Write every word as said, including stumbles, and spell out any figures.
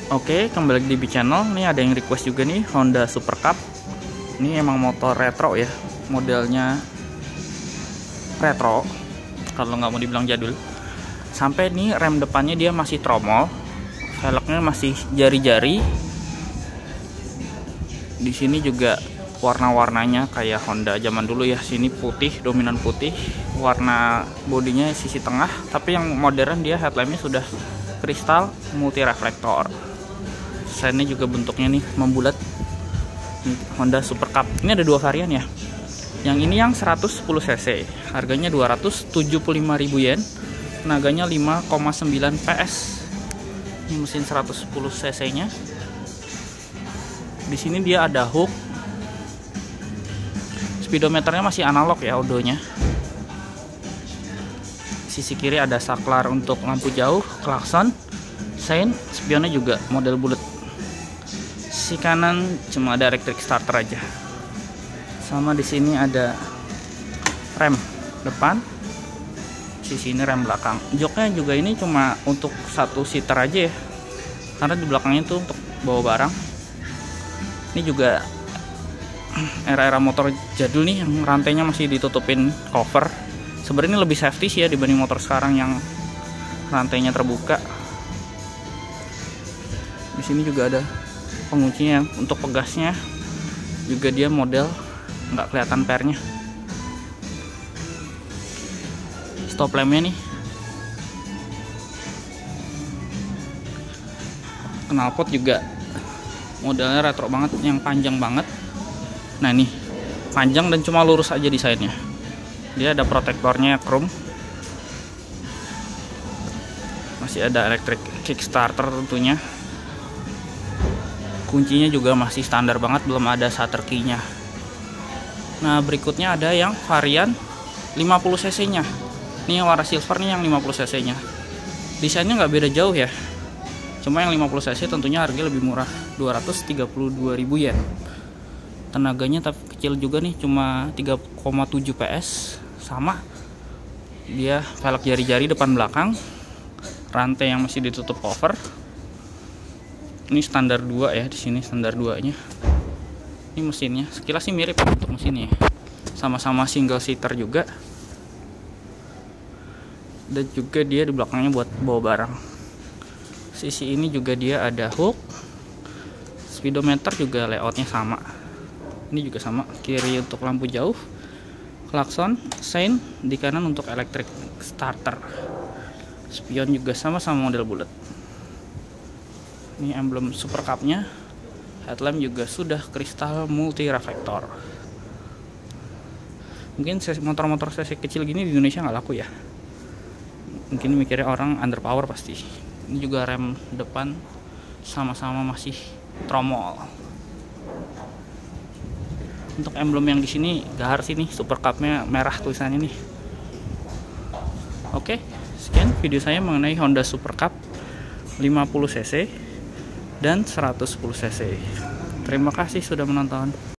Oke, kembali lagi di B Channel. Ini ada yang request juga nih, Honda Super Cup. Ini emang motor retro ya, modelnya retro kalau nggak mau dibilang jadul. Sampai nih rem depannya dia masih tromol, velgnya masih jari-jari. Di sini juga warna-warnanya kayak Honda zaman dulu ya. Sini putih, dominan putih. Warna bodinya sisi tengah, tapi yang modern dia headlampnya sudah kristal multi reflektor. Desainnya juga bentuknya nih membulat. Honda Super Cup. Ini ada dua varian ya. Yang ini yang seratus sepuluh cc, harganya dua ratus tujuh puluh lima ribu yen. Tenaganya lima koma sembilan P S. Ini mesin seratus sepuluh cc-nya. Di sini dia ada hook. Speedometernya masih analog ya, odonya. Sisi kiri ada saklar untuk lampu jauh, klakson, sein, spionnya juga model bulat. Sisi kanan cuma ada electric starter aja. Sama di sini ada rem depan. Sisi ini rem belakang. Joknya juga ini cuma untuk satu seater aja ya. Karena di belakangnya itu untuk bawa barang. Ini juga era-era motor jadul nih yang rantainya masih ditutupin cover. Sebenarnya ini lebih safety sih ya dibanding motor sekarang yang rantainya terbuka. Di sini juga ada penguncinya untuk pegasnya, juga dia model nggak kelihatan pernya. Stop lampnya nih, knalpot juga modelnya retro banget, yang panjang banget. Nah nih panjang dan cuma lurus aja desainnya. Dia ada protektornya chrome, masih ada electric kickstarter tentunya. Kuncinya juga masih standar banget, belum ada shutter key-nya. Nah berikutnya ada yang varian lima puluh cc-nya. Ini yang warna silver nih, yang lima puluh cc-nya. Desainnya nggak beda jauh ya. Cuma yang lima puluh cc tentunya harganya lebih murah, dua ratus tiga puluh dua ribu yen. Tenaganya tapi kecil juga nih, cuma tiga koma tujuh P S. Sama. Dia velg jari-jari depan belakang. Rantai yang masih ditutup cover. Ini standar dua ya, di sini standar dua-nya. Ini mesinnya, sekilas sih mirip untuk mesinnya. Sama-sama single seater juga. Dan juga dia di belakangnya buat bawa barang. Sisi ini juga dia ada hook. Speedometer juga layoutnya sama. Ini juga sama, kiri untuk lampu jauh, klakson, sein, di kanan untuk electric starter. Spion juga sama-sama model bulat. Ini emblem Super Cup-nya. Headlamp juga sudah kristal multi reflektor. Mungkin motor-motor cc kecil gini di Indonesia nggak laku ya. Mungkin mikirnya orang underpower pasti. Ini juga rem depan sama-sama masih tromol. Untuk emblem yang di sini gahar sih nih, Super Cup-nya merah tulisannya nih. Oke, sekian video saya mengenai Honda Super Cup lima puluh cc dan seratus sepuluh cc. Terima kasih sudah menonton.